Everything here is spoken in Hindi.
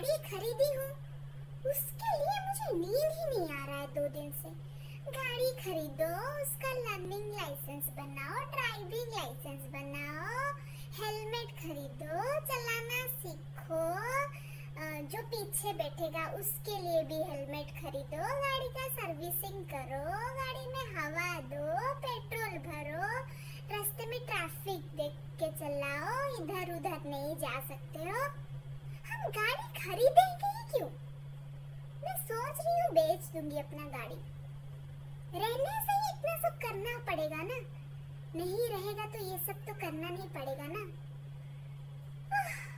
गाड़ी खरीदी हूँ, उसके लिए मुझे नींद ही नहीं आ रहा है 2 दिन से। गाड़ी खरीदो, उसका लर्निंग लाइसेंस बनाओ, ड्राइविंग लाइसेंस बनाओ, हेलमेट खरीदो, चलाना सीखो, जो पीछे बैठेगा उसके लिए भी हेलमेट खरीदो, गाड़ी का सर्विसिंग करो, गाड़ी में हवा दो, पेट्रोल भरो, रास्ते में ट्रैफिक देख के चलाओ, इधर उधर नहीं जा सकते हो। हम गाड़ी खरीदेंगे ही क्यों? मैं सोच रही हूँ बेच दूंगी अपना गाड़ी। रहने से ही इतना सब करना पड़ेगा ना, नहीं रहेगा तो ये सब तो करना नहीं पड़ेगा ना।